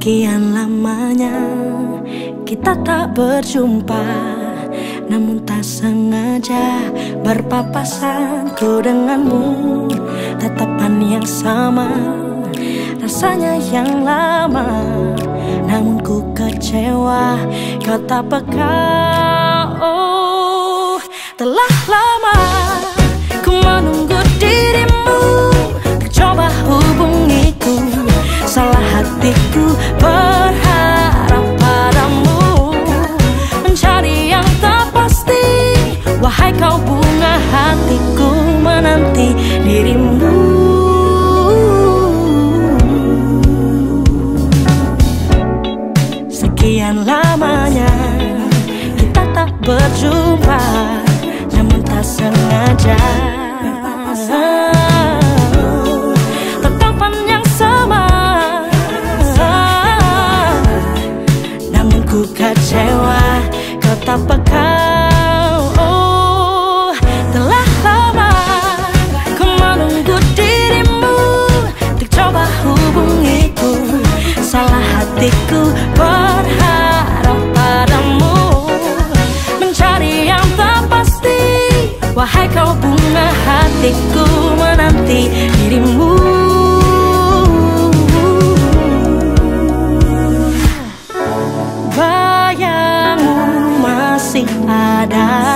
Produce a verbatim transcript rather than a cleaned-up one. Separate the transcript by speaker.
Speaker 1: Sekian lamanya kita tak berjumpa, namun tak sengaja berpapasan. Ku denganmu tatapan yang sama, rasanya yang lama, namun ku kecewa kau tak peka. Oh, telah lama ku menunggu dirimu, tercoba hubungiku. Salah hatiku berharap padamu, mencari yang tak pasti. Wahai kau bunga hatiku, menanti dirimu. Sekian lamanya kita tak berjumpa, namun tak sengaja tatapan yang sama, namun ku kecewa kau tak peka. Oh, telah lama ku menunggu dirimu, tercoba hubungiku. Salah hatiku berharap padamu, mencari yang tak pasti. Wahai kau bunga hatiku, menanti dirimu. Bayangmu masih ada